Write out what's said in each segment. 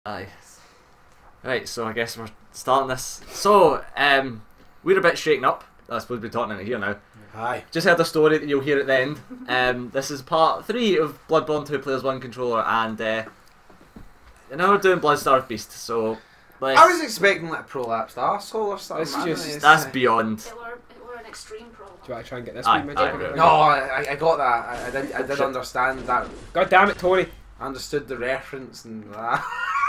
Aye. Right, so I guess we're starting this. So, we're a bit shaken up. I suppose we're talking in here now. Aye. Just heard a story that you'll hear at the end. This is part 3 of Bloodborne 2 Players 1 Controller, and now we're doing Bloodstarved Beast, so... I was expecting like a prolapsed arsehole or something. That's beyond. It were an extreme problem. Do you want to try and get this Aye, wee midget? right. No, I got that. I did understand that. God damn it, Tony. I understood the reference and that.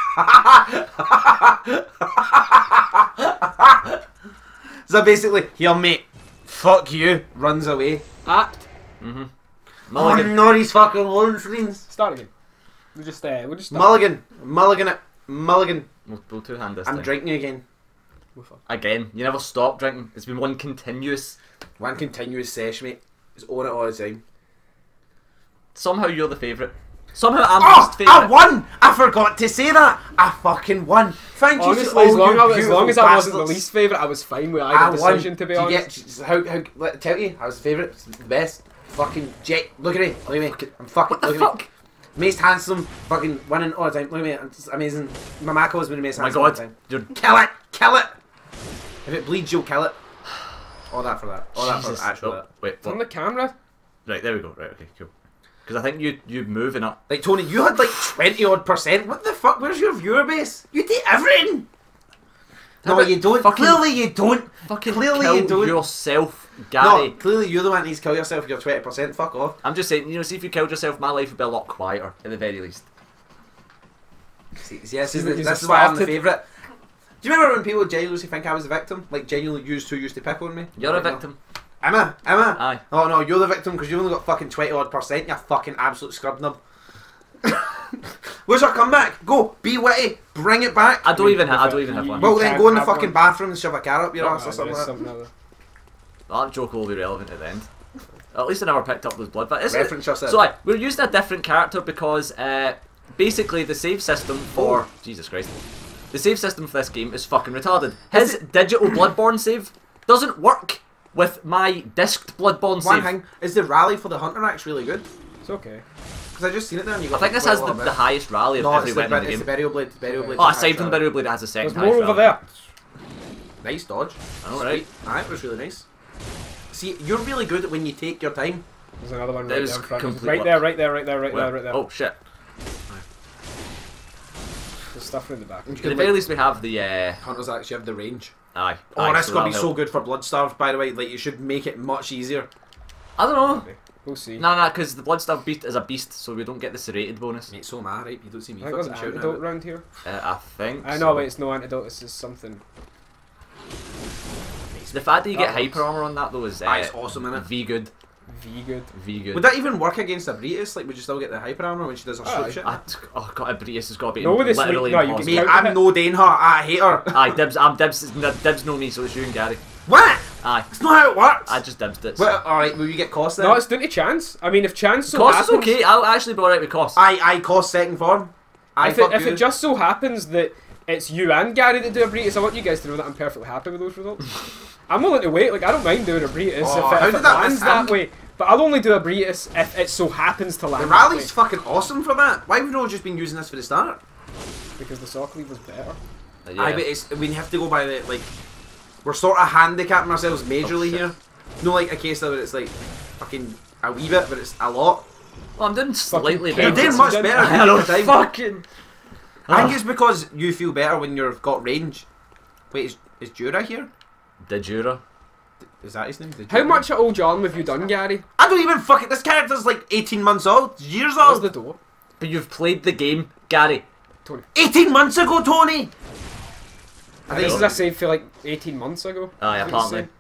So basically, here mate, fuck you, runs away. Apt. Mm-hmm. Mulligan. Oh no, these fucking loan screens. Start again. We'll just start. Mulligan it. Mulligan. We'll two-hand this I'm thing. drinking again. Again. You never stop drinking. It's been one continuous... One continuous sesh, mate. It's on it all the time. Somehow you're the favourite. Somehow I'm least I favourite. won! I forgot to say that! I fucking won! Thank you Honestly, to all as long you as I wasn't the bastards. least favourite, I was fine with I either won. decision, to be Do you honest. get, how, let me tell you, I was the favourite, the best, fucking jet, look at me, I'm fucking, What the look fuck? at me. Most handsome, fucking winning all the time, look at me, I'm just amazing. Mamako has been the most Oh my handsome all the god. time. You're... Kill it! If it bleeds, you'll kill it. All that for that. All that Jesus. for actually Oh, that. wait, It's on what? the camera. Right, there we go. Right, okay, cool. Because I think you moving up. Like, Tony, you had like 20-odd%. What the fuck? Where's your viewer base? You do everything! No, but you don't. fucking- Clearly you don't. Fucking Clearly kill you don't. yourself, Gary. No, clearly you're the one that needs to kill yourself if you're 20%. Fuck off. I'm just saying, you know, see if you killed yourself, my life would be a lot quieter, at the very least. See, this He's is why I'm the started. favourite. Do you remember when people genuinely think I was the victim? Like, genuinely used to pick on me? You're a Like, no. victim. Am I? Am I? Aye. Oh no, you're the victim because you only got fucking 20-odd%, you fucking absolute scrub nub. Where's our comeback? Go, be witty, bring it back. I don't even have one. Well then can't go in the have fucking one. bathroom and shove a carrot up your Oh, ass or something like that. other. That joke will be relevant at the end. At least I never picked up those blood fights. Reference yourself. So we're using a different character because basically the save system for Jesus Christ, the save system for this game is fucking retarded. His digital Bloodborne save doesn't work with my disked Bloodborne One save. thing, is the rally for the Hunter Axe really good? It's okay. Because I just seen it there and you I got think this has the highest rally of No, every it's the, weapon in the it's the game. burial blade. Burial blade. Oh, aside from the burial blade, it has the second There's highest more over rally. there. Nice dodge. I know, right? Aye, it was really nice. See, you're really good at when you take your time. There's another one That right was there in front of us. complete Right there, right there, right there, right Where? there, right there. Oh shit. There's stuff in the back. You At can the very like, least we have the Hunters actually have the range. aye. Oh, aye, this so is gonna be that'll so help. good for Bloodstarved, by the way. Like, you should make it much easier. I don't know. We'll see. Nah, because the Bloodstaff Beast is a beast, so we don't get the serrated bonus. Mate, so am I, right? You don't see me I think there's fucking an shouting antidote at it. round here. I think. I so. know, but it's no antidote, it's just something. The fact that you get That hyper armor on that though is Aye, it's awesome, innit? V good. V good. V good. Would that even work against a Bretus? Like, would you still get the hyper armor when she does her Aye. swoop shit? Oh god, Breus has got to be No, with this literally week- no, you can impossible. Mate, count I'm it. no Daneheart. I hate her. Aye, dibs. I'm dibs. Dibs no me, so it's you and Gary. What? Aye, It's not how it works. I just dibsed it. So. Well, alright, will you get cost then? No, it's down to chance. I mean, if chance so Cost is happens... okay. I'll actually be alright with cost. I cost second form. If it just so happens that it's you and Gary that do a Bretus, I want you guys to know that I'm perfectly happy with those results. I'm willing to wait, like, I don't mind doing a Bretus Oh, if how it did that lands miss that him? way. But I'll only do a Bretus if it so happens to land The that rally's way. fucking awesome for that. Why have we not just been using this for the start? Because the sock lead was better. Yeah. Aye, but it's, we have to go by the, like, we're sort of handicapping ourselves majorly shit. here. No, like, a case of it, it's like, fucking a wee bit, but it's a lot. Well, I'm doing slightly Fucking better. You're doing It's much done- better I than know, the time. fucking. I think it's because you feel better when you've got range. Wait, is Jura here? The Jura. Is that his name? How much at Old John have you done, Gary? I don't even fucking. This character's like 18 months old. Years Where's old. the door? But you've played the game, Gary. Tony. 18 months ago, Tony! I This think is a save for like 18 months ago. Aye, Is what apparently.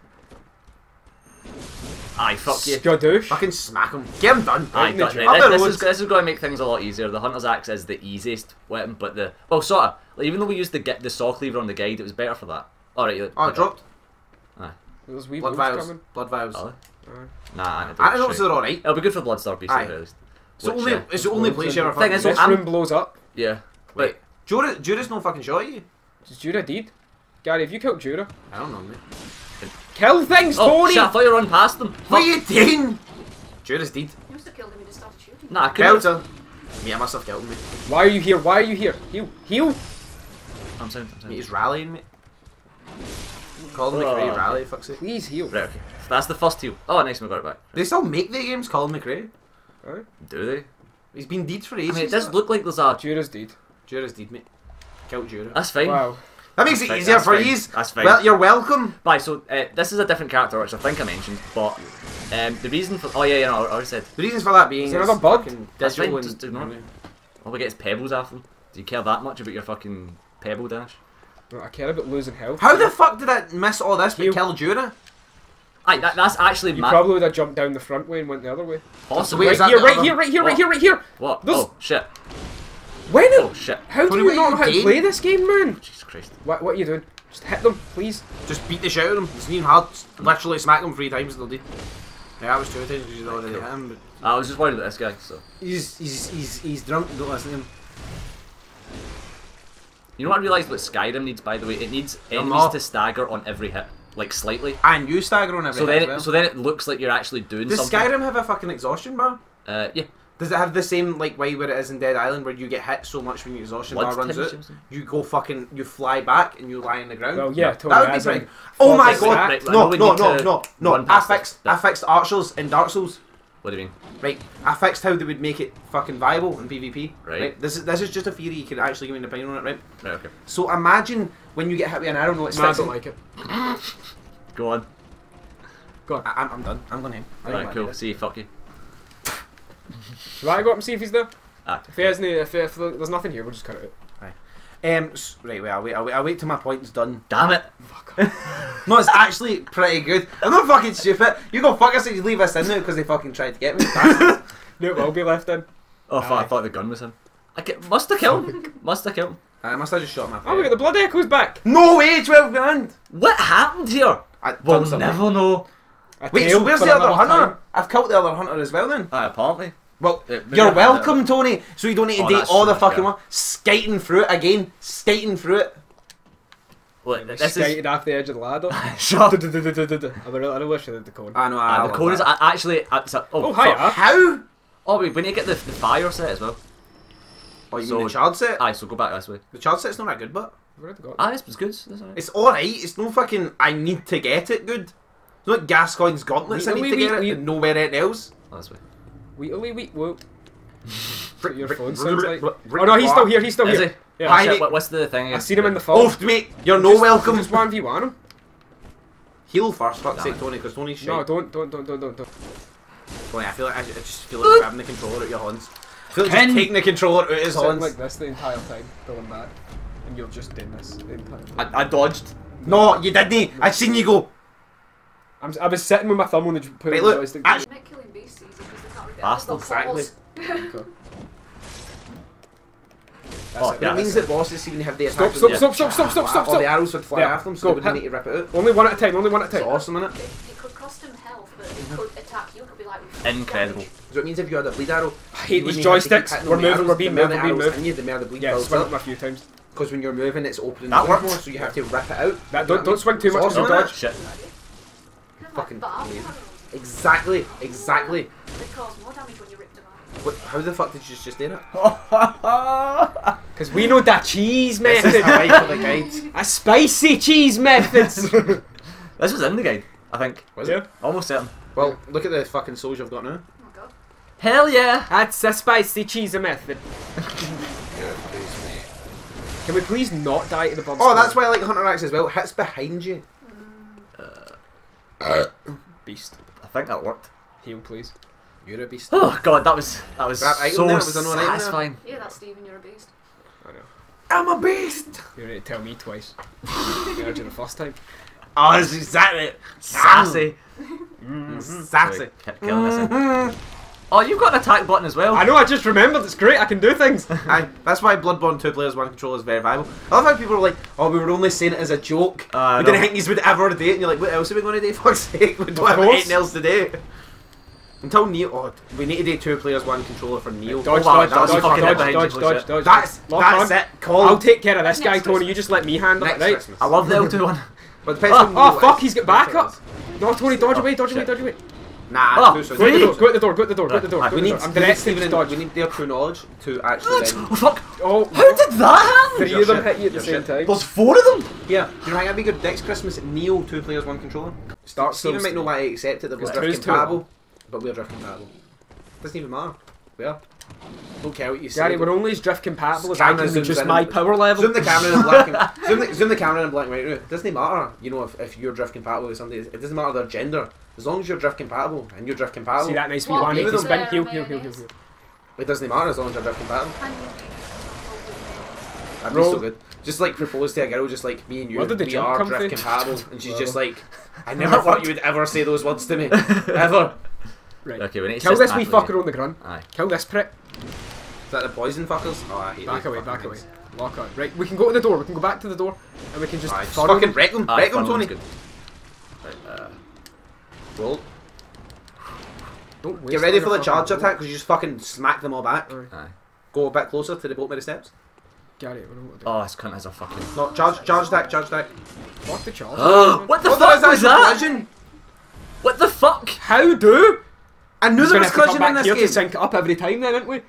Aye, fuck you. Skadoosh. fucking smack him. Get him done. Aye, in the but gym. right, Up the this roads. is going to make things a lot easier. The Hunter's Axe is the easiest weapon, but the sort of like, even though we used the saw cleaver on the guide, it was better for that. All right, Oh, it dropped. There's wee Blood wolves vials. coming. Blood vials. Oh, Aye. nah, Antidotes are alright. It'll be good for Bloodstar Beast Aye. at least. It's the Which, only, it's the only place you ever Thing fucking is, miss. This I'm- room blows up. Yeah, Wait, Jura's no fucking shot at you? Is Jura dead? Gary, have you killed Jura? I don't know, mate. Kill things, oh Tony! shit! I thought you were on past them. What are you doing? Jura's dead. You must have killed him when you started shooting. Nah, I Killed couldn't. her. Mate, I must have killed him, mate. Why are you here? Why are you here? Heal. Heal. I'm sound. Mate, he's rallying, mate. Colin McRae rally, fuck's sake. Please heal. Right, okay. So that's the first heal. Oh, nice, we got it back. They still make the games, Colin McRae. Alright. Do they? He's been deed for I ages. mean, it does look like there's a... Jura's dead. Jura's deed, mate. Killed Jura. That's fine. Wow. That makes That's it fine, easier that's for fine, yous. that's fine. Well, you're welcome. Right, so this is a different character, which I think I mentioned, but the reason for... Oh, yeah, no, I already said. The reasons for that being Is there another bug? fucking That's digital fine, and... just ignore it. All we get is pebbles after them. Do you care that much about your fucking pebble dash? No, I care about losing health. How the fuck did I miss all this but You- kill Jura? Aye, that's actually You mad. probably would have jumped down the front way and went the other way. Possibly. Wait, Right is that here, the right other- here, right here, right What? here, right here. What? There's- Oh, shit. When? Oh, shit. How do Tony, you what not are know how to you play doing? this game, man? Jesus Christ. What are you doing? Just hit them, please. Just beat the shit out of him. It's not even hard. Literally smack him 3 times and they'll do. Yeah, that was 2 times because you already hit him. But I was just worried about this guy, so... he's drunk. Don't listen to him. You know what I realised what Skyrim needs, by the way? It needs enemies not. to stagger on every hit. Like, slightly. And you stagger on So everything then, as well. so then it looks like you're actually doing Does something. Skyrim have a fucking exhaustion bar? Yeah. Does it have the same like way where it is in Dead Island where you get hit so much when your exhaustion bar runs out, you go fucking, you fly back and you lie on the ground? Well, yeah, totally. that would be has pretty. him. Oh my Fuck god! Right, I know No, we no, need no, to no, no! run I past fixed, this. I fixed Archers in Dark Souls. What do you mean? Right, I fixed how they would make it fucking viable in PvP. Right. This is just a theory. You can actually give me an opinion on it, right? Right, okay. So imagine when you get hit with an arrow. No, it's Man, I fixing. don't like it. Go on. Go on. I'm done. I'm going home. I don't Right, wanna cool. do it. See you, fuck you. Shall I go up and see if he's there? Ah, If he isn't, if there's nothing here, we'll just cut it out. Right, wait, I'll wait till my point's done. damn it. No, it's actually pretty good. I'm not fucking stupid. You go fuck us and you leave us in there because they fucking tried to get me. Bastards. No, it will be left in. Oh, fuck, I thought the gun was him. Must have killed him. Must have killed him. I must have just shot my Oh, we got the blood echoes back. No way, 12 grand! What happened here? We'll never know. A Wait, tail so where's for the other another hunter? time. I've killed the other hunter as well then. Apparently. Well, maybe you're I- welcome, Tony. So you don't need to Oh, date that's all so the much fucking better. one. Skating through it again. Skating through it. Look, this is... Skated off the edge of the ladder. Shut up. I really wish I did the cone. I know. The cone is actually... Oh, fuck. hiya. How? Oh, we need to get the fire set as well. Oh, you So- mean the chard set? Aye, so go back this way. The chard set's not that good, but I've already got it. Ah, this was good. That's alright. it's alright. It's no fucking. I need to get it good. It's not Gascoigne's gauntlets. I need to get it. And nowhere else. Oh, this way. Wheat, whoop. What your Rick- phone Rick- sounds Rick- like. Rick- Oh no, he's still here, Is here. he? Yeah. Oh, Hi, shit, mate. what's the thing? I seen him in the phone. Oh, mate, you're no welcome. Just 1v1 him. Heal first, fuck's Damn sake, it. Tony, because Tony's shit. No, don't. Tony, I feel like I just feel like grabbing the controller out your hands. I feel like just Ken. taking the controller out his Sound hands. like this the entire time, going back. And you're just doing this the entire time. I dodged. No, you didn't. I seen you go. I was sitting with my thumb on the put Right, on the look, joystick. actually- Make killing beasts easy because they can't be Bastard. Exactly. Okay. Oh, That's it. yeah. It means that bosses even have the Stop, attack. stop, Yeah. stop, stop, stop, stop, stop, All the stop. arrows would fly Yeah, after them, so go, they wouldn't hit. need to rip it out. Only one at a time, only one at a It's time. awesome, innit? It could cost him health, but it could attack you. It could be like Incredible. So it means if you had a bleed arrow, I hate you these wouldn't have to keep joysticks. hitting We're on the moving, arrows. we're being The more moved, the we're being arrows moved. hit you, the more the bleed Yeah, builds swing up. them a few times. Because when you're moving, it's opening That the door works. more, so you have to rip it out. That, don't swing too much It's because awesome, you'll innit? dodge. Shit. Fucking barb amazing. arrows. Exactly, exactly. They cause more damage when you rip them out. What, how the fuck did you just do that? Because we know that cheese This method. is how I for the guide. A spicy cheese methods. This was in the guide, I think. Was it? Almost certain. Well, look at the fucking souls you've got now. Oh my god. Hell yeah! That's a spicy cheese method. Can we please not die to the bomb? Oh, that's why I like Hunter Axe as well. Hits behind you. Beast. I think that worked. Heal, please. You're a beast. Oh god, that was That item so there was an item there. satisfying. Yeah, that's Stephen. You're a beast. I know. I'm a beast! You need to tell me twice. Energy the first time. Oh, that's exactly it. Sassy. Sassy. Sorry, kept killing this in. Oh, you've got an attack button as well. I know, I just remembered. It's great. I can do things. Aye, that's why Bloodborne 2 players 1 controller is very viable. I love how people are like, oh, we were only saying it as a joke. I We know. didn't think you would ever do it. And you're like, what else are we going to do? Fuck's sake, we don't Of have course. anything else to do. Until Neo, oh, we need to do 2 players 1 controller for Neo. Dodge, Oh, wow, dodge, that was dodge, fucking dodge, behind you, dodge, holy dodge, shit. dodge. That's Lock on. it. Call. I'll take care of this guy, Next Tony. Christmas. You just let me handle Next it, right? Christmas. I love the L2 one. But it depends on Oh, Neo fuck, is. he's got back up. No, Tony, dodge away, dodge away, Shit. dodge away. Nah, Oh, too soon. Go at the Three. door, go at the door, go at the door, go at the door. Right, go We at the need, door. I'm we need directing Stephen dodge. we need their true knowledge to actually then... Oh, fuck! Oh, How did that happen? three of them shit. hit you at the Your same shit. time. There's 4 of them? Yeah, do you know how that'd be good? Next Christmas, Neo, 2 players, 1 controller. Start Stephen so might know why I accept it, that we're Because drift two's compatible. But we're drift compatible. Doesn't even matter. We are. Don't care what you say. Gary, we're only as drift compatible as I Camera can zooms just in my and- power level. Zoom the camera in black and zoom the camera in black and white. It doesn't matter, you know, if you're drift compatible with somebody. It doesn't matter their gender. As long as you're drift compatible and you're drift compatible, See that nice wee What 180 is spin? there, Heal, man, heal, heal, heal, is? heal. it doesn't matter as long as you're drift compatible. Can you That'd be so good. Just like propose to a girl, just like me and you, Where did the we jump are come drift from? compatible, and she's just Well. like, I never thought you would ever say those words to me, ever. Right. Okay, we need to Kill this wee systematically- fucker on the ground. Aye. Kill this prick. Is that the poison fuckers? Oh, I hate Back those away, fucking back away. things. Lock on. Right, we can go to the door. We can go back to the door, and we can just Aye, just furrow fucking them. wreck them, Aye, wreck them, funnel's Tony. good. Right, Well, Don't waste get ready all for your the charge fucking attack because you just fucking smack them all back. Aye. aye. Go a bit closer to the boat by the steps. Gary, we know what to do. Oh, this cunt has a fucking... No, charge attack, charge attack. Fuck the charge. What the Oh, fuck there was is actually that? collision. What the fuck? How do? I knew He's there gonna was have to come collision in back this here to game. sync it up every time then, aren't we?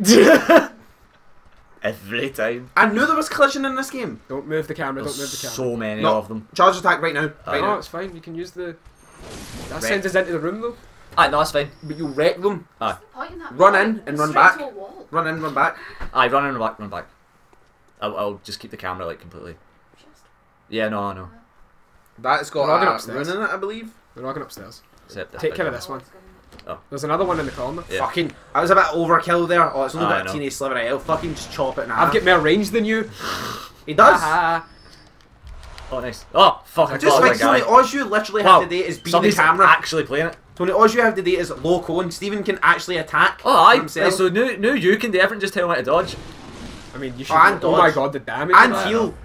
Every time. I knew there was collision in this game. Don't move the camera, don't move There's the camera. so many No. of them. Charge attack right now. Aye. Right No, now. it's fine. You can use the... That Right. sends us into the room though. Aye, no, that's fine. But you wreck them. Aye. point in that? Run in and run Straight back. to a wall. Run in, run back. Aye, run in, run back. I'll just keep the camera like completely... Just- Yeah, no, I know. That's We're all going got a upstairs. rune in it, I believe. We're not going upstairs. Except this Take big care of one. this one. Oh, There's another one in the corner. Yeah. Fucking, that was a bit overkill there. Oh, it's only Aye, got I a know. teeny sliver of health. Fucking just chop it in half. I've got more range than you. He does. Haha. Oh, nice. Oh, fuck, I Just got like a guy. Tony, all you literally Wow, have to do is be the somebody's camera. actually playing it. Tony, all you have to do is low cone. Stephen can actually attack. Oh, aye. himself. So no, you can do everything. Just tell him how to dodge. I mean, you should. and Oh my dodge. god, the damage. And of that. heal.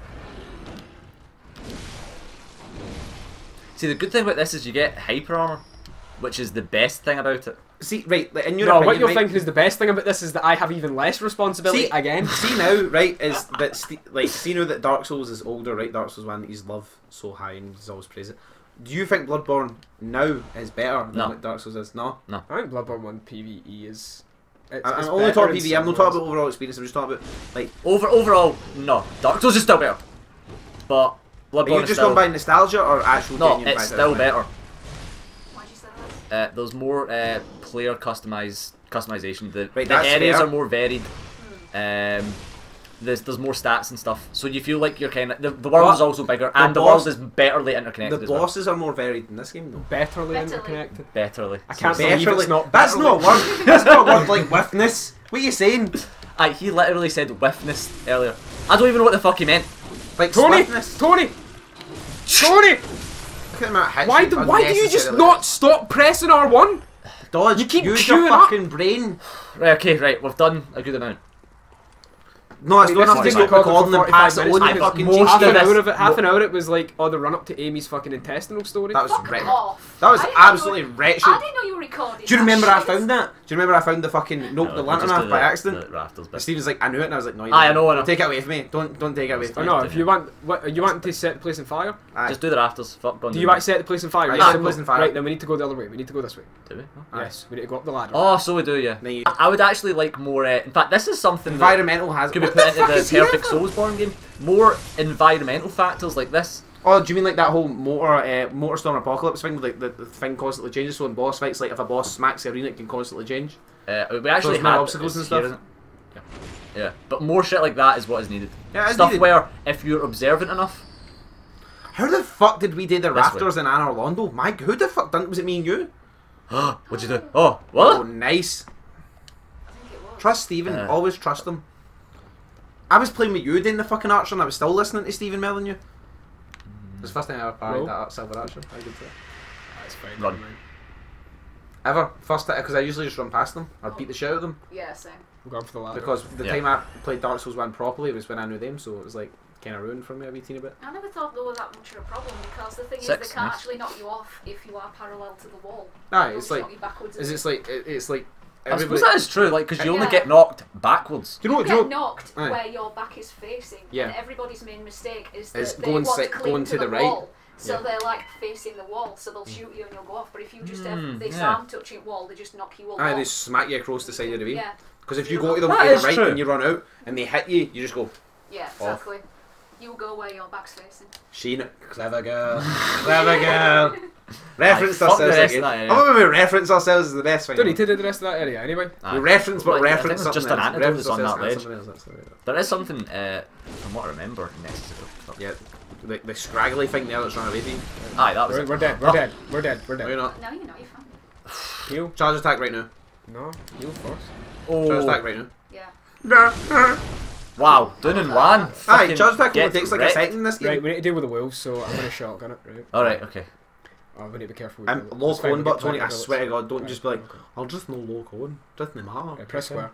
See, the good thing about this is you get hyper armor, which is the best thing about it. See, right, like, in your No, opinion, what you're right, thinking is the best thing about this is that I have even less responsibility See- again. See now, right, is that see now that Dark Souls is older, right? Dark Souls 1, he's love so high and he's always praise it. Do you think Bloodborne now is better than No. what Dark Souls is? No. I think Bloodborne 1 PvE is. It's I'm it's only better talking in PvE, I'm some not talking ways. about overall experience, I'm just talking about, like, Overall, no. Dark Souls is still better, but are Bloodborne you is just still... going by nostalgia or actual No, genuine it's fact still that better. why'd you say that? There's more player customization. The Right, the that's areas fair. are more varied. There's more stats and stuff, so you feel like you're kind of the world is But also bigger, the and the boss- world is betterly interconnected. The as well. bosses are more varied in this game, though. Betterly Betterly. interconnected. Betterly. I can't So- believe Betterly. it's not That's betterly. not a word. That's not a word like withness. What are you saying? Aye, he literally said whiffness earlier. I don't even know what the fuck he meant. Like Tony! swiftness. Tony! Tony! Look at the amount of hits Why you've do you just unnecessarily- not stop pressing R1? Dodge, You keep use your queuing up. fucking brain. Right, okay, right, we've done a good amount. No, it's I mean, not enough to this is stop taking recording and 45 pass it minutes on. I because fucking most most half of an this- hour of it. Half an hour it was like, oh, the run up to Amy's fucking intestinal story. That was Fuck wretched. off. That was I didn't know you absolutely were- wretched. I didn't know you were recording. Do you remember that I shit. found that? Do you remember I found the fucking nope, the we'll lantern just off do by the- accident? the rafters bit. And Steve was like, I knew it, and I was like, no, you Aye, didn't. I know, I know. Don't take it away from me. Don't take it away from me. Oh no, if you want, what you want to set the place on fire? Aye. Just do the rafters. Fuck, go on, Do you want to set the place on fire? Aye, Yes, set the no. place on fire. Right, then we need to go the other way. We need to go this way. Do we? Aye. Yes, we need to go up the ladder. Oh, so we do, yeah. No, you- I would actually like more. In fact, this is something that Environmental has. could be What put the into fuck the is here? perfect Soulsborne game. More environmental factors like this. Oh, do you mean like that whole motor storm apocalypse thing? Like the thing constantly changes. So in boss fights, like if a boss smacks the arena, it can constantly change. We actually There's more had obstacles and it's here, stuff. isn't it? Yeah, but more shit like that is what is needed. Yeah, it's Stuff needed. where if you're observant enough, How the fuck did we do the This rafters in Anne Orlando? Mike, who the fuck done? Was it me and you? what'd you do? Oh, Oh, what? nice. I think it was. Trust Stephen. Always trust him. I was playing with you doing the fucking Archer, and I was still listening to Stephen more than you. It was the first time I ever played Roll. that Silver Archer. How good for it. That's fine. Run. never mind. Ever first time, because I usually just run past them. I'd beat the shit out of them Yeah, same. We're going for the ladder. because the Yeah. time I played Dark Souls 1 properly was when I knew them, so it was like kind of ruined for me a wee teeny bit. I never thought they were that much of a problem because the thing Six, is they can't nice. actually knock you off if you are parallel to the wall. Aye, They'll it's just like, knock you backwards. it's like, it's like. I suppose Everybody, that is true, like, because you only Yeah. get knocked backwards. do you know You what? get Do you know, knocked Aye. where your back is facing, Yeah. and everybody's main mistake is Is that they going want si- to cling going to to the the right. wall. So Yeah. they're like facing the wall, so they'll shoot you and you'll go off. But if you just have this yeah. arm touching wall, they just knock you off. They smack you across the side of the way. Yeah, Because if you go to the That to the is right true. and you run out and they hit you, you just go. yeah, exactly. You go where your back's facing. Sheena, clever girl, clever girl. Reference fuck the ourselves rest again. of that area. I remember we reference ourselves is the best thing. Don't need to do the rest of that area anyway. Aye. We reference, but Well, I think reference there's something just an else. antidote Reference that's on that ourselves ledge. and something else, that's right. There is something, from what I remember, next to the... Yeah, the scraggly thing there that's run away to you. Aye, that was We're, it. we're dead. Oh. We're dead. We're dead. We're No, dead. you're not. No, you're not. You're fine. Heal. Charge attack right now. No. Heal first. Charge attack Oh, right now. Yeah. wow, done in one. Aye, Fucking charge attack only get takes like wrecked. a second in this game. Right, we need to deal with the wolves, so I'm gonna shotgun it. Right. Alright, okay. Oh, we need to be careful. with I'm the- low it's fine, cone, we but get Tony, I plenty of swear to bullets. God, don't just be like, Okay. I'll just no low cone. Doesn't matter. Right, press square.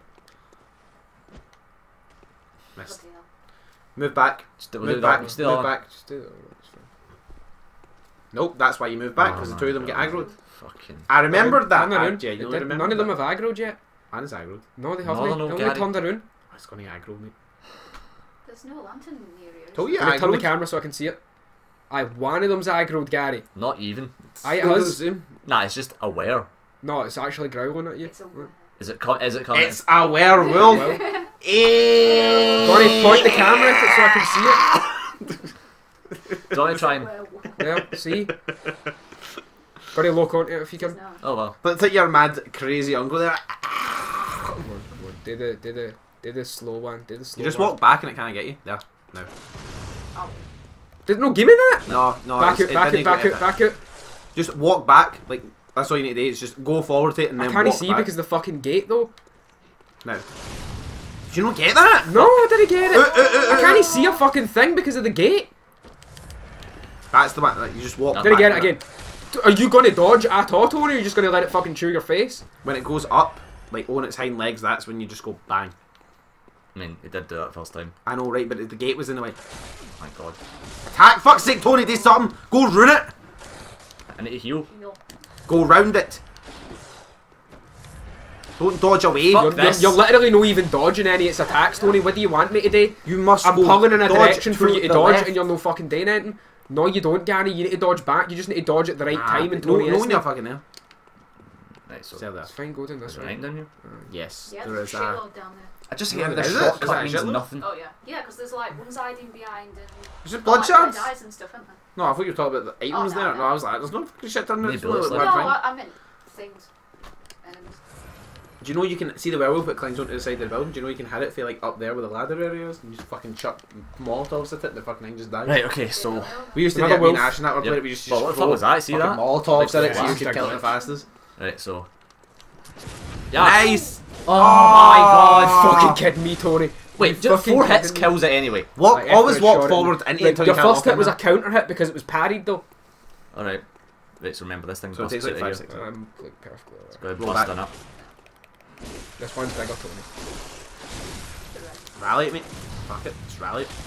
Missed. Bloody hell. Move back. Just do Move that. back. Just do Move that. back. Just do that. It's fine. Nope, that's why you move back, because Oh the two of them my get God. aggroed. Fucking... I remembered that. Turn around. I genuinely It did- remember None of them that. have aggroed yet. And it's aggroed. No, they No, haven't. no, They only Gary. turned around. It's gonna aggro me. There's no lantern near you. Told is you, there? Can I turn the aggroed. camera so I can see it? Aye, one of them's aggroed, Gary. Not even. Aye, it Go to has. zoom. Nah, it's just aware. No, it's actually growling at you. It's a Is it coming? It's a werewolf. Well, Eh. Donnie, point the camera at it so I can see it. Do you want to try and... werewolf. Yeah, see? Got to look on it if you can. No. Oh well. But it's like your mad, crazy uncle there. Come on. Do the slow one. Do the slow You just one. walk back and it can't get you. There. No. Oh. No, give me that! No, Back it's- it, back didn't it, back get it, back it. Just walk back. Like, that's all you need to do. Is just go forward to it and I then can't walk see back. because of the fucking gate though. No. Did you not get that? No, I didn't get it. I can't see a fucking thing because of the gate. That's the one. Like, you just walk No. back. Did I get it there. again? Are you going to dodge at all, Tony, or are you just going to let it fucking chew your face? When it goes up, like on its hind legs, that's when you just go bang. I mean, it did do that first time. I know, right? But the gate was in the way. My God. Attack! Fuck's sake, Tony, do something! Go ruin it! I need to heal. No. Go round it! Don't dodge away! Fuck You're, this. you're literally not even dodging any of its attacks, Tony. What do you want me to do? You must I'm go pulling in a dodge direction for you to the dodge, left. and you're no fucking doing anything. No, you don't, Gary. You need to dodge back. You just need to dodge at the right time, and no, Tony no, isn't. when you're fucking there. Right, so... Say that. It's fine, go down this Is there way. anything down here? Yes, Yeah, there there's is a a... shitload down there. I just Yeah, hate that is the it? Is shortcut that a means shitload? nothing. Oh yeah. Yeah, because there's like ones hiding behind and... Is it oh, blood like shards? red eyes and stuff, isn't there? No, I thought you were talking about the items no, there. no. No, I was like, there's no fucking shit down there. Maybe It's only it's like like- one No, thing. I meant things. Enemies. Do you know you can see the werewolf that climbs onto the side of the building? Do you know you can hit it for like up there where the ladder area is? And you just fucking chuck Molotovs at it and the fucking thing just dies. Right, okay, so... We used to do Another that, me and wolf. Ash and that were Yep. playing it, we just Well, what the fuck throw was that? See fucking that? Molotovs at it Like, so you yeah. could kill it the fastest. Right, so... Yeah. Nice! Oh my God. Fucking kidding me, Tony. Wait, You just fucking 4 hits kidding me? kills it anyway. Walk, Like, always after a walk shot forward in- into like, until your you can't first walk hit was in a counter hit because it was parried though. Alright. Right, so remember this thing So it takes like 5 seconds. I'm like perfectly alright. Go Go busting back. up. This one's bigger, Tony. Rally at me. Fuck it, just rally it.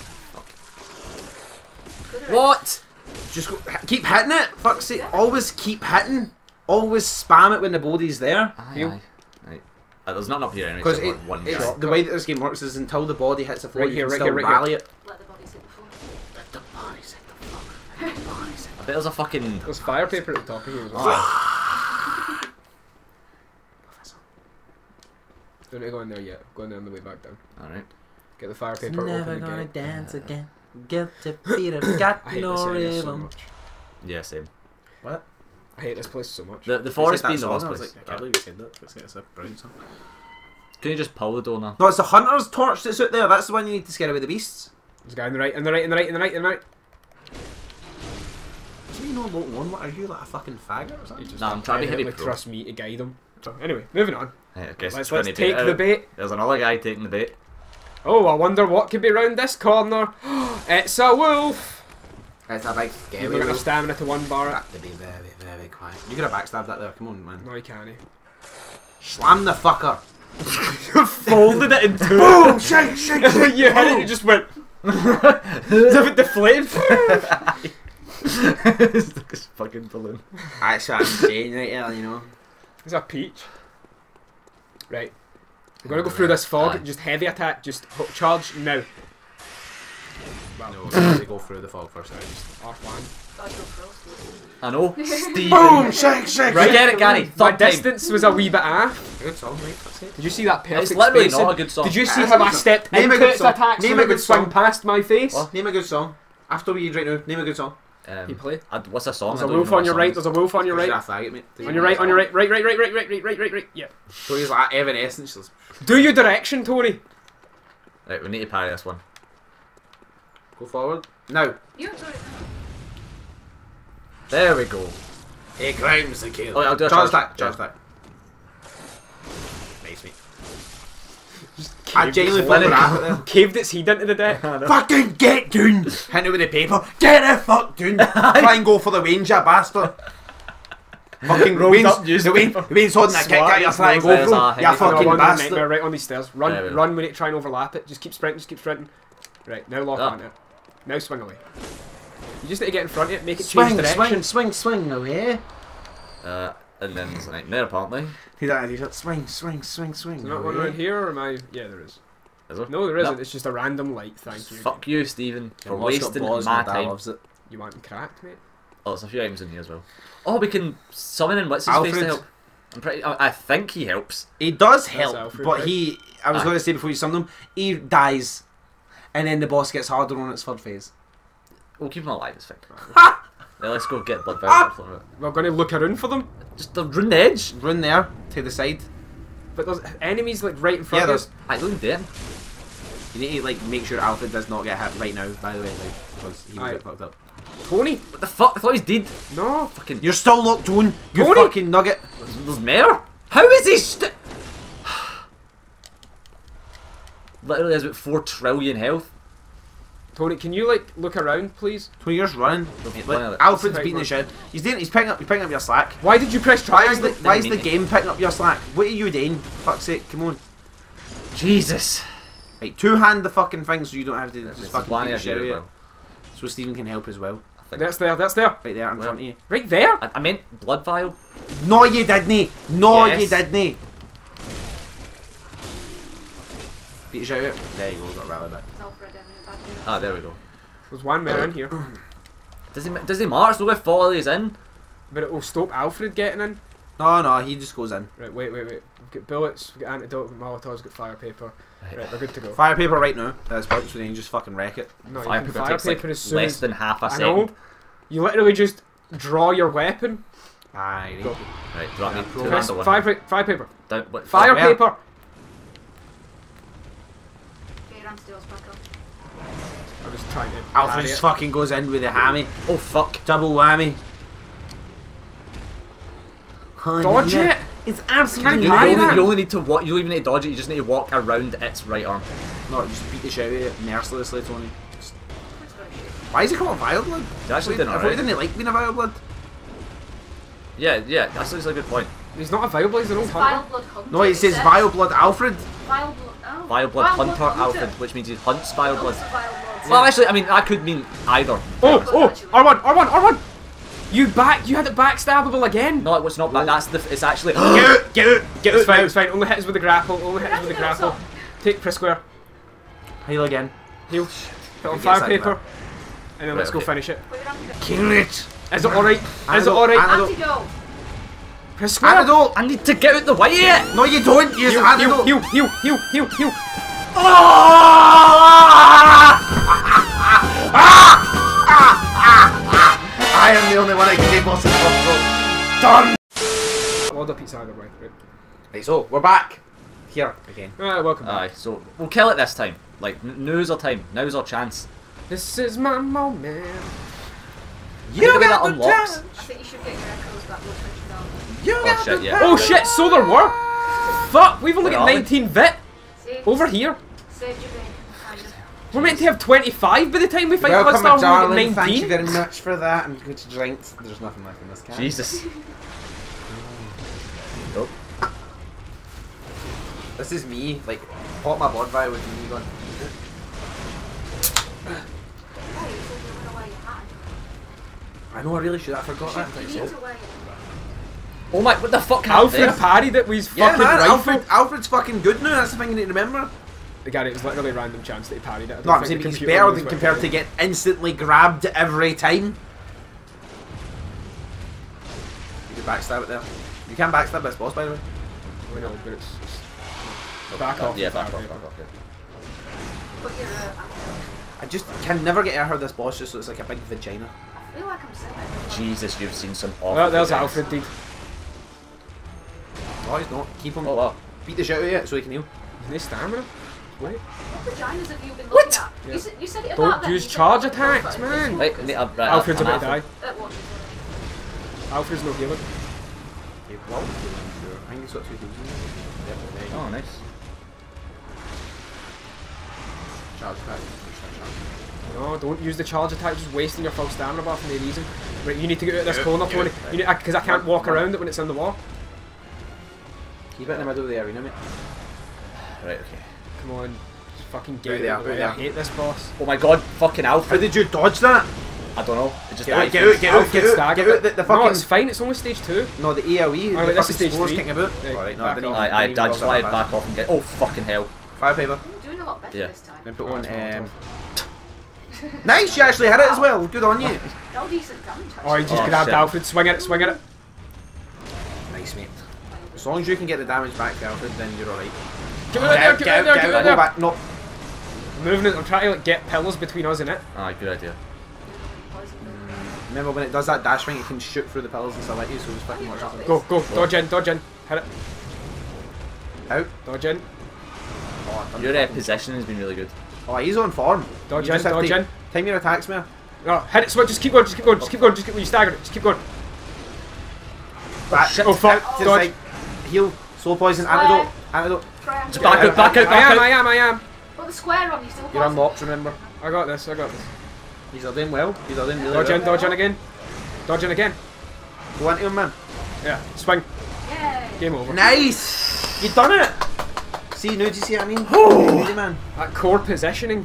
What? Just go, keep hitting it. Fuck's sake, always keep hitting. Always spam it when the body's there. Heal. Aye. Right. There's nothing up here anyway, Because except for one it's, shot. the way that this game works is until the body hits the floor, Right you here, can right still here, right here. rally it. Let the bodies hit the floor. Let the bodies hit the floor. Let the bodies hit I bet there's a fucking... There's fire paper at the top of here as well. Aye. Don't need to go in there yet. Go in there on the way back down. Alright. Get the fire paper open again. dance again. Guilty feet have got I hate this area so much. Yeah, same. What? I hate this place so much. The forest You being said the that worst song, I was place. like, I can't believe you said that. It's a brilliant song. Can you just pull the door now? No, it's the hunter's torch that's out there. That's the one you need to scare away the beasts. There's a guy in the right, in the right, in the right, in the right, in the right. Do you know about one? What are you, like a fucking faggot or something? Nah, I'm trying to be heavy Evidently pro. trust me to guide him. So, anyway, moving on. Hey, I guess Let's it's gonna take be the bait. There's another guy taking the bait. Oh, I wonder what could be round this corner. It's a wolf. It's a big You've scary got enough wolf. stamina to one bar it. Got to be very, very quiet. You could have backstabbed that there. Come on, man. No, you can't. Slam the fucker. Folded it in two. Boom! Shake, shake, shake. You hit it, it just went. As if it deflated. It's like a fucking balloon. That's what I'm saying right there, you know. It's a peach. Right. We're gonna go through this fog. Aye. Just heavy attack. Just charge now. No, they go through the fog first. R1. God, you're frozen. I know. Stephen. Boom! Shake! Right, get it, Gary. My Third time. distance was a wee bit off. Good song, mate. That's it. Did you see that perfect It's literally spacing? not a good song. Did you see It's how a good I song. stepped Name a into good its song. attack so Name it a good would swing song. past my face? What? Name a good song. After we right now, name a good song. You play? What's a song? There's I a don't wolf even know on your what right, song there's a wolf on your right. You're a faggot, mate. On your right, right. Yeah. So he's like Evanescence. Do your direction, Tony. it is. Right, we need to parry this one. Go forward. Now. You enjoyed it. There we go. He climbs the kill. Oh, I'll do a charge charge. that. Charge that. Nice, mate. Caved I genuinely its thought we were head. at it there. Caved its head into the deck. Fucking get down! Hit it with the paper. Get the fuck down! Try and go for the Wayne, you bastard. Fucking Rolled up Wayne's holding that kick out you're trying to go There's for. a You heavy fucking One bastard. nightmare right on these stairs. There we Run, go. run. We need to try and overlap it. Just keep sprinting. Right, now lock Oh. on it. Now swing away. You just need to get in front of it, make it change direction. swing away. And then there's a nightmare apparently. He's like, swing Is there not one around here, or am I? Yeah, there is. Is there? No, there isn't. No. It's just a random light. Thank you. Fuck you, Stephen, for wasting my time. Loves it. You want him cracked, mate? Oh, there's a few items in here as well. Oh, we can summon in what's his face to Alfred. help. I'm pretty. I think he helps. He does help, Alfred, but right? I was Aye. going to say before you summon him, he dies. And then the boss gets harder on its third phase. We'll keep him alive. It's fine. Yeah, let's go get blood vial. We're going to look around for them, Just the rune edge. Run there, to the side. but there's enemies like right in front Yeah, of us. I don't dead. You need to like make sure Alfred does not get hit right now, by the way, like, because he will Aye. get fucked up. Tony, What the fuck? I thought he's dead. no. Fucking. You're still locked on, you Tony! fucking nugget. There's more. How is he literally has about 4 trillion health. Tony, can you like look around, please? 20 years running. Like, Like, Alfred's Right, beating the right. shit. He's picking up your slack. Why did you press Why is triangle? the game picking up your slack? What are you doing? Fuck's sake, come on. Jesus. Right, two-hand the fucking thing so you don't have to This just is fucking one beat the I shit out do of as it. well. So Stephen can help as well. That's there. That's there. Right there in Where? front of you. Right there. I meant blood vial. No, you didn't. No, Yes. you didn't. Beat the shit out of it. There you go, got rally back. It's Alfred in the back. Ah, there we go. There's one man in here, Does he march? No, if follow these in. but it will stop Alfred getting in. No, he just goes in. Right, wait. We've got bullets, we've got antidote, we've got molotovs, we've got fire paper. Right, we're good to go. Fire paper right now. That's built so then you just fucking wreck it. No, Fire you can paper fire takes like paper as soon less as than half a I second. know. You literally just draw your weapon. Aye. Go. Right, drop me Yeah, two Press under one. fire paper. Down, what, Fire where? paper. Okay, Ramsdale's back up. I was trying to. Alfred parry just it. fucking goes in with the hammy. Oh fuck. Double whammy. Dodge it. It's Can't absolutely You parry only, that. you only need to walk. You don't even need to dodge it. You just need to walk around its right arm. No, just beat the shit out of it mercilessly, Tony. It's very shit. Why is he called Vile Blood? You actually did I thought he alright. didn't like being a Vile Blood. Yeah, that's actually a good point. He's not available. He's an old Vile hunter. Blood Hunter. No, he says said. Vile Blood Alfred. Vile Blood. Oh. Vile blood hunter Alfred, which means he hunts vile blood. Vile Blood. Well, actually, I mean that could mean either. Oh, R1. You had it backstabbable again. No, it's not. That's the. It's actually. Get out! Get It's out! fine. now. It's fine. Only hit us with the grapple. Only hit us with the grapple. Take press square. Heal again. Heal. Hit on He fire gets that paper. back. And then Right, let's go okay. finish it. Put your antidote. Kill it! Is it alright? Is it Antidote, alright? antidote. Antidote. Press square. Antidote! I need to get out the way. No, you don't! Use Heal, antidote! heal. I am the only one that can get bosses possible. Done! Order pizza either way. Right. Right, so we're back here again. Alright, welcome back. Aye, so we'll kill it this time. Like now's our time. Now's our chance. This is my moment. You the way that unlocks. I think you should get your echoes back. We'll finish it out. You Oh shit, yeah. Oh shit, so there were? Fuck, we've only Where got are we? 19 bit. Save, Over here. Save your bacon. Kind of. We're meant to have 25 by the time we fight Welcome, Bloodstone. darling. We've got Thank you 19. very much for that. And good drinks. There's nothing left in this can. Jesus. Nope. This is me, like, pop my blood vial with me going. Oh, you told me to wear your hat. I know I really should. I forgot that. You need to wear your Oh my! What the fuck happened Alfred there? parried it with his Yeah, fucking man. rifle. Alfred's fucking good now. That's the thing you need to remember. Gary, it was literally a random chance that he parried it. I don't No, I'm think saying the he's computer better knows than what compared it to is. get instantly grabbed every time. You can backstab it there. You can backstab this boss, by the way. I know, but it's back off. Yeah, back off, yeah. But you're, I just can never get her this boss just so it's like a big vagina. I feel like I'm saying it. Jesus, you've seen some awful Well, there's things. Alfred, dude. No, he's not. Keep him. Oh wow. Beat the shit out of it so he can heal. Isn't he stamina? Wait. What vaginas have you been looking What? at? Yeah. You said it Don't about that, use you said charge it about attacks, the man. Right, Alfred's about to die. Watch it. Alfred's no healing. Okay, well, sure. I think he's got 2 heals in there. Oh, nice. Charge attack. No, don't use the charge attack, just wasting your full stamina bar for no reason. Right, you need to get out of this Get corner, out, Tony. get out. Because I can't walk around it when it's in the wall. Keep it in the middle of the arena, mate. Right, okay. Come on. Just fucking Out get there, out of the way. out I there. hate this boss. Oh my god, fucking How Alfred. did you dodge that? I don't know. It just Get out, died. get out, get out, Alfred get out, staggered get out. it. The No, fucking... it's fine, it's only stage 2. No, the AoE, Oh, the this is fucking stage spores 3. kicking about. Right, Alright, no, back I didn't off. even- I didn't even dodged, bother slide that back off and get. Oh, fucking hell. Fire paper. You're doing a lot better Yeah. this time. Then put on. That's Nice, you actually had it as well. Good on you. No decent damage. Oh, he just Oh, grabbed shit. Alfred. Swing at it, swing at it. Nice, mate. As long as you can get the damage back, Alfred, then you're alright. Get out there, get out there, get out Go there. back. No. Moving it, I'm trying to like, get pillars between us and it. Ah, good idea. Remember when it does that dash thing, it can shoot through the pillars and stuff like you, so it's fucking watch out. Go, go, dodge in, hit it. Out. Dodge in, Oh, I've done Your fucking- positioning has been really good. Oh, he's on form. dodge You in, just have dodge to in. time your attacks, man. Oh, hit it, switch, just keep going, just keep going, just keep going, just keep, you stagger it, just keep going. Back. Oh fuck, Just dodge. like heal, soul poison, antidote, antidote. Triangle. Back out, back out, I back am, out. I am. Put the square on, you still You're poison. unlocked, remember. I got this, I got this. These are doing well. These are doing really Dodge in, well. dodge in again. Dodge in again. Go into him, man. Yeah, swing. Yay. Game over. Nice! You done it! See, now do you see what I mean? Easy, man. That core positioning.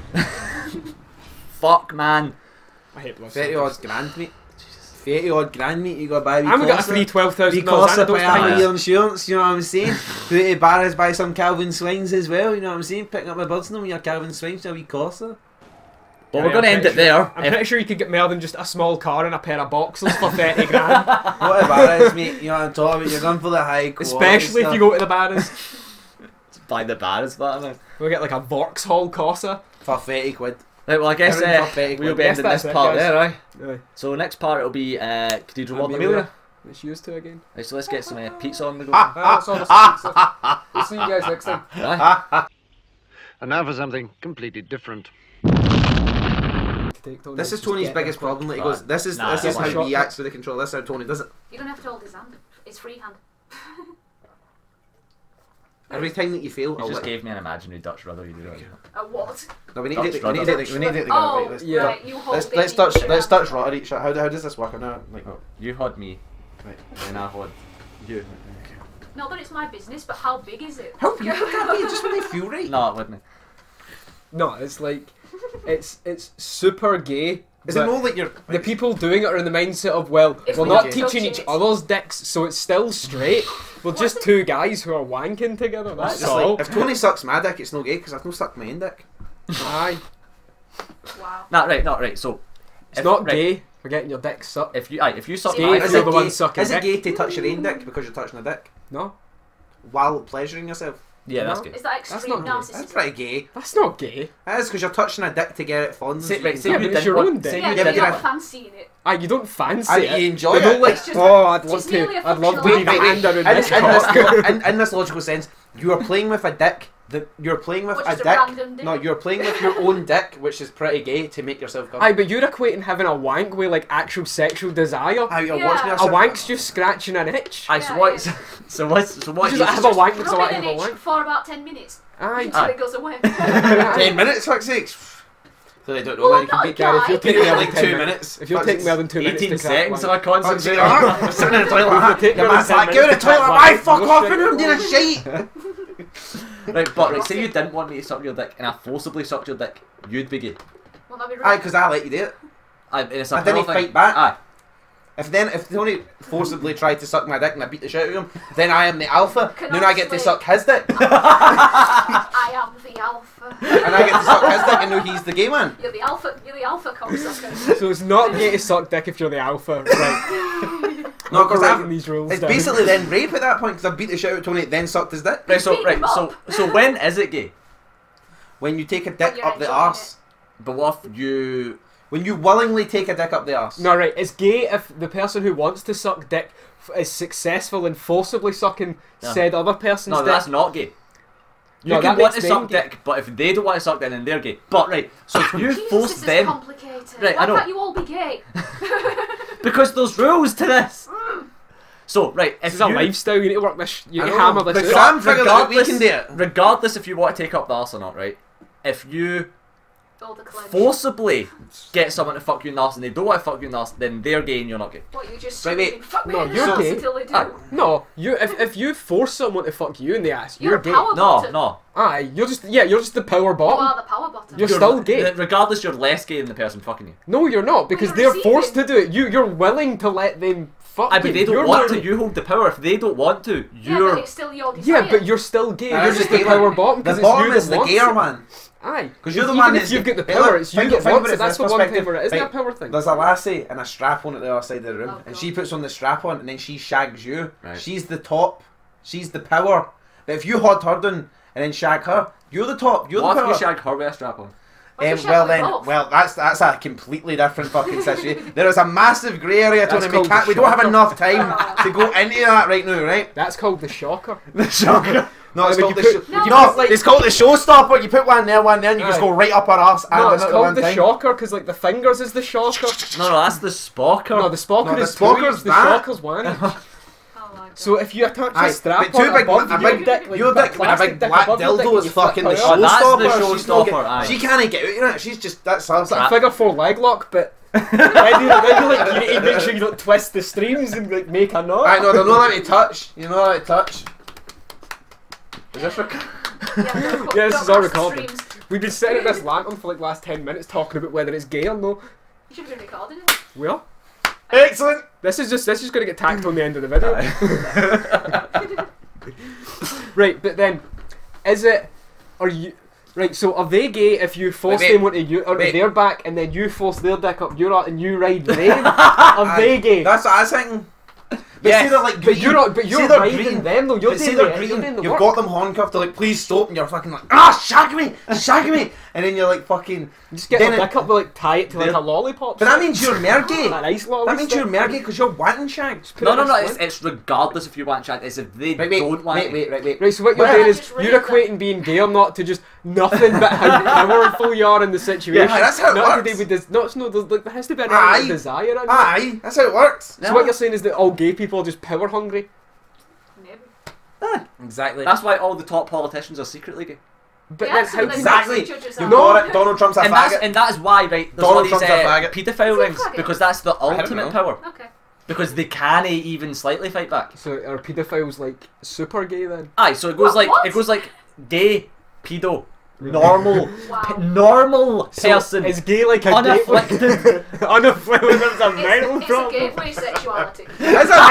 Fuck, man. I hate blood. 30 odd grand, mate. 30 odd grand, mate. You got to buy. I haven't got a free $12,000 Because of antidotes behind paying me. your insurance, you know what I'm saying? Go to Barras, buy some Calvin Swings as well, you know what I'm saying? Picking up my birds now with your Calvin Swings to a wee Corsa. Well, Yeah, we're going to I'm end pretty it there. I'm pretty sure you could get more than just a small car and a pair of boxers for 30 grand. What a Barras, mate, you know what I'm talking about? You're going for the high quality Especially if stuff. you go to the Barras. By the bars, that man. We'll get like a Vauxhall Corsa. For 30 quid. Right, well, I guess Everything for 30 we'll quid. be Yes, ending this that's it, part guys. there, right? Aye. So next part it'll be Cathedral World Amelia. Amelia. It's used to again. Right, so let's get some pizza on the go. That's all the We'll see you guys next time. Right? And now for something completely different. This is Tony's biggest problem. That he goes, this is Nah, this is that's how fine. he acts with the control. This is how Tony does it. You don't have to hold his hand. It's freehand. Every time that you fail, You I'll just let- gave me an imaginary Dutch brother. You do it. What? No, we need to do Dutch we need to do we need to do Oh, right, let's, Yeah. right, you hold it let's in touch each let's hand. touch Rotter each. How does this work? I know, like, You had me, right. and I had you. Not that it's my business, but how big is it? How big can be? Just when they feel right. No, it wouldn't. No, it's like it's super gay. Is it but no like you're the people doing it are in the mindset of, well, If we're we not don't teaching touch each it. other's dicks, so it's still straight. We're What's just it? two guys who are wanking together. That's It's all. like, if Tony sucks my dick, it's no gay because I've no sucked my own dick. Aye, Wow. Nah, right, not right. So it's if- not right, gay for getting your dick sucked. If you suck See, my if Is you're it the gay? one sucking Is it dick. gay to touch your own dick because you're touching a dick No, while pleasuring yourself? yeah, that's No. good. Is that That's extreme not gay. That's narcissism? pretty gay. that's not gay. That is because you're touching a dick to get it fun. Say, right, say Yeah, you but it's didn't your want- own dick. say Yeah, you but didn't- you're yeah. not fancying it. Aye, you don't fancy And it. you enjoy You don't it. like, It's just- oh, I'd love it's merely a to. I'd love to functional be the act. hander in in, this in, cock. this, in this logical sense, you are playing with a dick. You're playing with Or a just a dick. random dick. No, you're playing with your own dick, which is pretty gay to make yourself come. Aye, but you're equating having a wank with like actual sexual desire. How you're Yeah. watching A yourself. wank's just scratching an itch. Aye, so Yeah, what? yeah. So what? Just you- have a wank because I like Rubbing to have an a itch wank. for about 10 minutes Aye. until Aye. it goes away. 10 minutes, fuck's sakes. So they don't know Well, that I'm you can not be a Gary, if guy. you're Take taking me more like than 10 2 minutes. minutes. If you'll take more than 2 minutes 18 to crack seconds of wank. a concert. Fuck's sake, I'm sitting in the toilet like that. Take Your more man's than 10 like, get out of minutes the to toilet. crack I one. fuck No off shit. in room doing a shite. Right, but right, say you didn't want me to suck your dick, and I forcibly sucked your dick, you'd be gay. Well, that'd be Aye, right. because I let you do it. Aye, and it's a I didn't power thing. fight back. Aye. If Tony forcibly tried to suck my dick and I beat the shit out of him, then I am the alpha. Then I get to Canonically. suck his dick. I am the alpha. And I get to suck his dick and know he's the gay man. You're the alpha cocksucker. So it's not gay to suck dick if you're the alpha, right? No, because writing these rules it's down. basically then rape at that point because I beat the shit out of Tony, then sucked his dick. Right, so Beat him up. when is it gay? When you take a When dick you're up the enjoying arse. But what if you... When you willingly take a dick up the arse. No, right. It's gay if the person who wants to suck dick is successful in forcibly sucking No. said other person's No, dick. that's not gay. You No, can that want to makes suck them gay. dick, but if they don't want to suck dick, then they're gay. But right, so if you Jesus, force this is them... complicated. Right, I Why know. can't you all be gay? Because there's rules to this. So, right, This if is a you... lifestyle. You need to work this. You I need to know, hammer but this Sam out. figured out we can do it. Regardless if you want to take up the arse or not, right? If you All the clench. forcibly get someone to fuck you in the arse and they don't want to fuck you in the arse, then they're gay and you're not gay. What, you just Right, wait. screaming, fuck me No, in the you're ass gay. until they do? No, you. If you force someone to fuck you in the ass, You're you're a gay. power No, button. no. Aye, you're just the power You bottom. are the power button. You're still gay. Regardless, you're less gay than the person fucking you. No, you're not because Well, you're they're forced to receiving. do it. You're willing to let them fuck Aye, you. but they don't You're want not- to. You hold the power. If they don't want to, yeah, you're... but it's still your desire. Yeah, but you're still gay. That's You're just the the gay power one. bottom The because it's bottom you is that the wants gayer it. man. Aye, 'Cause you're the even one if that's you've got the Hey, power, look, it's you think that about wants it it. That's from the this one thing perspective. where it isn't Right. a power thing. There's a lassie and a strap on at the other side of the room, Oh, and God. she puts on the strap on, and then she shags you. Right. She's the top. She's the power. But if you hot her down and then shag her, you're the top. You're What the if power. you shag her with a strap on? What if you shag Well them then, both? well that's a completely different fucking situation. There is a massive grey area, That's Tony. called We the don't have shocker. enough time to go into that right now, right? That's called the shocker. The shocker. No, it's I mean, called the you put- No, no, it's like- it's called the showstopper. You put one there, and you just Aye. go right up her ass and No, it's another one called the time. shocker because like the fingers is the shocker. No, that's the spocker. No, the spocker No, the is spocker's two, the that. shocker's one. Oh my God. So if you attach Aye, a strap but two on big, above a your big, dick, like your a dick with a plastic big dick black above your dick dildo and is you flip fucking the her out. Oh, that's the showstopper. She's not showstopper, aye. She can't get out of it. She's just that's her. It's like a figure four leg lock, but then you need to make sure you don't twist the streams and like make a knot. I know they're not allowed to touch. You know how to touch. Is this for? Yeah, this is all all recorded. We've been sitting at this lantern for like the last 10 minutes talking about whether it's gay or no. You should have been recording it. We are. Excellent. This is going to get tacked on the end of the video. Right, but then, is it? Are you? Right, so are they gay if you force Wait, them onto you onto wait. their back and then you force their dick up your ass and you ride them? Are they gay? That's what I was thinking. But Yes. see they're like But green. you're See they're riding green. them though. You're But see doing they're the, green. you're doing the You've work. got them handcuffed. They're like, please stop, and you're fucking like, ah, shag me, and then you're like fucking. You just get then their dick up, but like tie it to like They're- a lollipop. But that means you're mergay. An ice lolly. That means you're mergay because you're wanting shags. No, no, no. It's regardless if you want shag. It's if they Right, don't want it. wait. Right, so what you're Well, doing is just you're read equating being gay or not to just nothing but how powerful you are in the situation. Yeah, that's how it not works. To do with this, no, there has to be an Aye. element of desire in it. Aye, that's how it works. So what you're saying is that all gay people are just power hungry. Maybe. Exactly. That's why all the top politicians are secretly gay. But Yeah, then so how then Exactly. the judges You are- got it. Donald Trump's a faggot. And that is why, right, there's Donald all these Trump's a faggot. paedophile Is he a rings, faggot? because that's the don't ultimate know. power. Okay. Because they can't even slightly fight back. So are paedophiles like super gay then? Aye, so it goes What? it goes like gay, pedo, normal, Wow. normal person. So is gay like a Unafflicted. gateway? Unafflicted. That's a mental It's a problem. gateway sexuality. That's a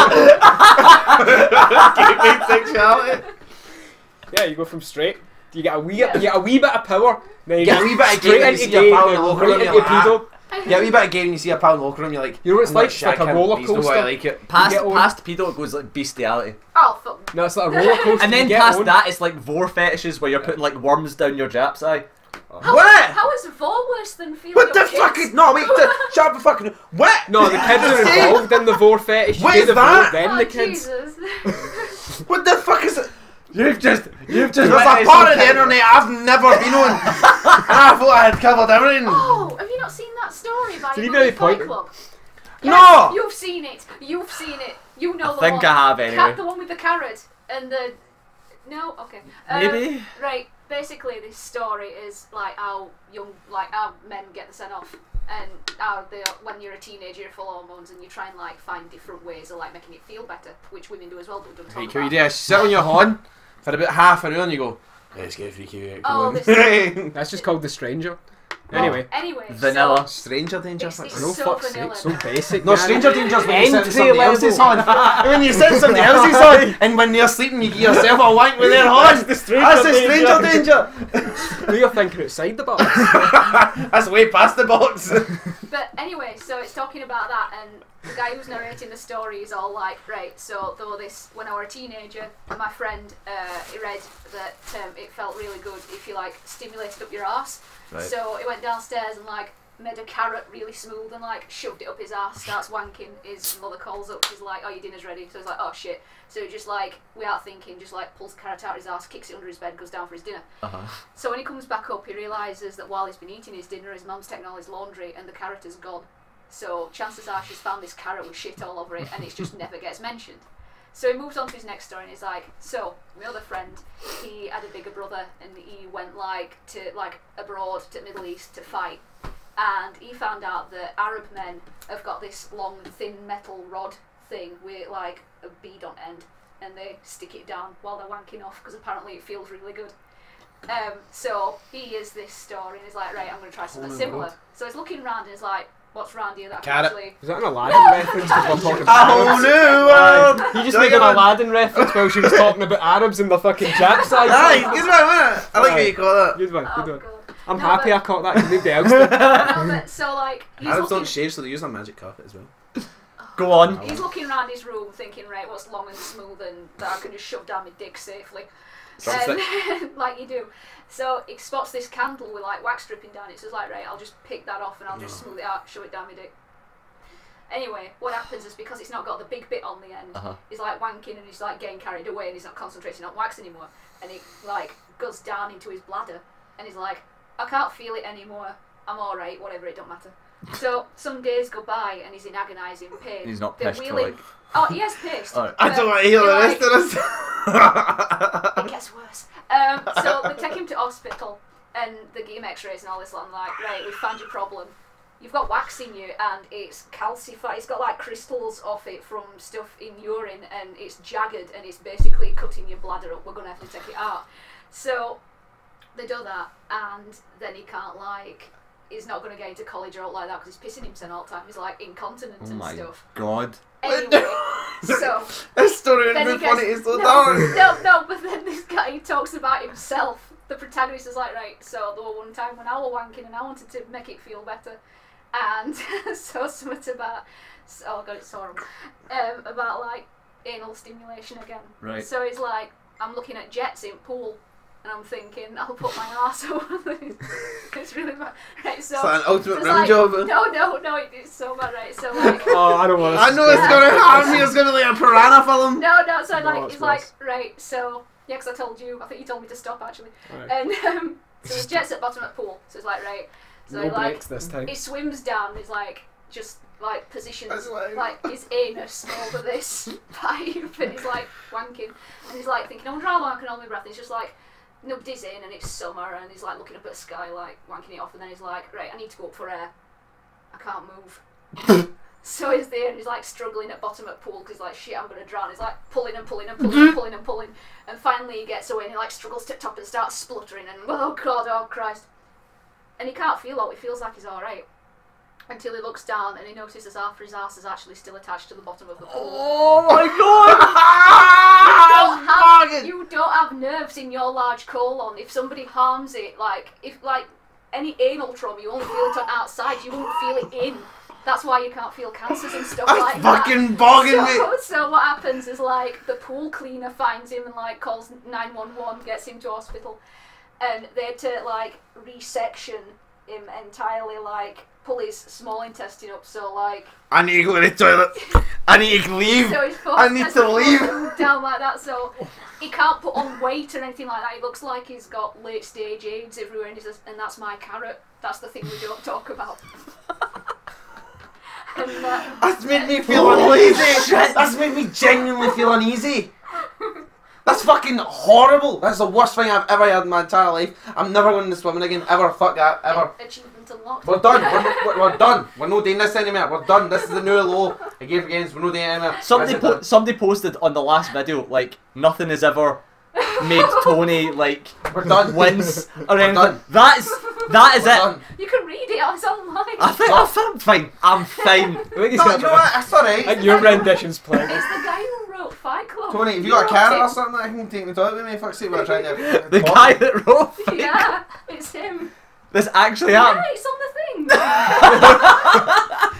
gateway sexuality. Yeah, you go from straight. You get a wee, you get a wee bit of power. Then you Get a go wee bit of straight gay when you into see a gay, pal in then the locker right room, into you're like, pedo. Yeah, a wee bit of gay when you see a pal in the locker room, you're like, You know what it's I'm not like? It's like shag a him, roller he's the way I coaster. like it. Past get on- past pedo, it goes like bestiality. Oh, fuck. No, it's like a roller coaster. And then you get past on. that, it's like vor fetishes where you're putting like worms down your Jap's eye. What? How is Vor worse than feeling What the your fuck kids? is no? Wait, shut up, the fucking what? No, the kids are See? involved in the vor fetish. You What do is the that? vor, then Oh, the kids. Jesus. What the fuck is it? You've just There's a part of the internet I've never been on, and I thought I had covered everything. Oh, have you not seen that story about Did he your really Fight point- Club? No! You've seen it. You've seen it. You know the think one. I have anyway. The one with the carrot and the. No, okay. Maybe. Right. Basically, this story is like how how men get sent off, and how they when you're a teenager, you're full of hormones, and you try and like find different ways of like making it feel better, which women do as well, but don't talk Hey, about. cool idea. Sit on your horn for about half an hour and you go, let's get freaky out. Oh, Come this- on. That's just called the stranger. Anyway. Anyway. Vanilla. Stranger Danger. It's fuck. this- No so fuck's vanilla. sake, so basic. No, man. Stranger Danger's when you set Entry somebody else's on. level. When you set somebody else's on, and when they're sleeping, you give yourself a wank with their hand. the Stranger That's the Stranger Danger. No, you're thinking outside the box. That's way past the box. But anyway, so it's talking about that, and the guy who's narrating the story is all like, right, so though this, when I were a teenager, my friend read that it felt really good if you like stimulated up your arse. Right. So he went downstairs and like made a carrot really smooth and like shoved it up his ass, starts wanking. His mother calls up, she's like, oh, your dinner's ready. So he's like, oh shit. So he just like, without thinking, just like pulls the carrot out of his ass, kicks it under his bed, goes down for his dinner. So when he comes back up, he realises that while he's been eating his dinner, his mum's taken all his laundry and the carrot is gone. So chances are she's found this carrot with shit all over it and it just never gets mentioned. So he moves on to his next story and he's like, so my other friend, he had a bigger brother and he went like to like abroad to the Middle East to fight, and he found out that Arab men have got this long thin metal rod thing with like a bead on end, and they stick it down while they're wanking off because apparently it feels really good. So he hears this story and he's like, right, I'm going to try something similar. So he's looking around and he's like, what's round here that I can Carrot. actually... Was that an Aladdin reference? We're talking about Oh Arabs? no! You just made an Aladdin reference while she was talking about Arabs and the fucking Jap side. Aye, good one, wasn't it? I like how you call that. Good one, Oh, good one. God. I'm No, happy but- I caught that because nobody else did. No, but so like, he's Arabs looking, don't shave, so they use their magic carpet as well. Go on. he's looking around his room thinking, right, what's long and smooth and that I can just shove down my dick safely. Drumstick. And, like you do. So he spots this candle with like wax dripping down it, so he's like, right, I'll just pick that off and I'll just smooth it out, shove it down my dick. Anyway, what happens is because it's not got the big bit on the end, he's like wanking and he's like getting carried away and he's not concentrating on wax anymore. And he like goes down into his bladder and he's like, I can't feel it anymore. I'm alright, whatever, it don't matter. So some days go by and he's in agonising pain. He's not They're pissed for wheeling- like... Oh, he has pissed. Alright. I don't want to hear the You're rest of It this. gets worse. So they take him to hospital and they give him x-rays and all this lot and like, right, we found your problem. You've got wax in you and it's calcified. It's got like crystals off it from stuff in urine and it's jagged and it's basically cutting your bladder up. We're going to have to take it out. So they do that and then he can't like, he's not going to get into college or all like that because he's pissing himself all the time. He's like incontinent Oh and my stuff. god. Anyway, so... This story would Then be he gets- funny, it's so no, dark. no, but then this guy talks about himself. The protagonist is like, right, so there was one time when I was wanking and I wanted to make it feel better. And so something about, oh god, it's horrible, about like anal stimulation again. Right. So he's like, I'm looking at jets in pool and I'm thinking, I'll put my arse over this. It's really bad. Right, so It's like an ultimate it's rim like, job. No, it's so bad, right? So like, Oh, I don't want to. I know it's gonna harm me, it's gonna be like a piranha film. no, so No, like, it's he's like, worse. right, so, yeah, because I told you, I think you told me to stop actually. Right. And so the jet's at the bottom of the pool, so it's like, right, so No he, like, breaks this time. he swims down, he's like, just like positions That's like- like his anus over this pipe, and he's like wanking, and he's like thinking, I wonder how long I can hold my breath. And he's just like, nobody's in, and it's summer, and he's like looking up at the sky, like wanking it off, and then he's like, right, I need to go up for air. I can't move. So he's there, and he's like struggling at bottom of the pool because he's like, shit, I'm gonna drown. He's like pulling and pulling and pulling and pulling and pulling, and finally he gets away, and he like struggles to the top and starts spluttering, and oh god, oh Christ. And he can't feel all, he feels like he's alright. Until he looks down and he notices after his ass is actually still attached to the bottom of the pool. Oh my god! You don't have nerves in your large colon. If somebody harms it, like, if like any anal trauma, you only feel it on outside, you won't feel it in. That's why you can't feel cancers and stuff That's like that. fucking bogging me. So what happens is like the pool cleaner finds him and like calls 911, gets him to hospital, and they had to like resection him entirely, like pull his small intestine up, so like I need to go to the toilet. I need to leave. so his I need to leave. down like that, so he can't put on weight or anything like that. He looks like he's got late stage AIDS everywhere, and he says, and that's my carrot. That's the thing we don't talk about. And, That's made me feel uneasy. That's made me genuinely feel uneasy. That's fucking horrible. That's the worst thing I've ever had in my entire life. I'm never going to swimming again. Ever. Fuck that. Ever. Achievement unlocked. We're done. We're done. We're not doing this anymore. We're done. This is the new low. I gave against. We're not doing it anymore. Somebody posted on the last video, like, nothing has ever made Tony, like, We're done. wins or We're anything. done. That's That is Well it. done. You can read it. It's online. I'm fine. I'm fine. I think he's No, got you know what? That's alright. I think your rendition's playing. It's the guy who wrote Fight Club. Tony, have you got a carrot or wrote something that I can take me to it with me? Fuck's sake, we're trying to. The guy that wrote it. Yeah, it's him. this actually Yeah, happened. it's on the thing.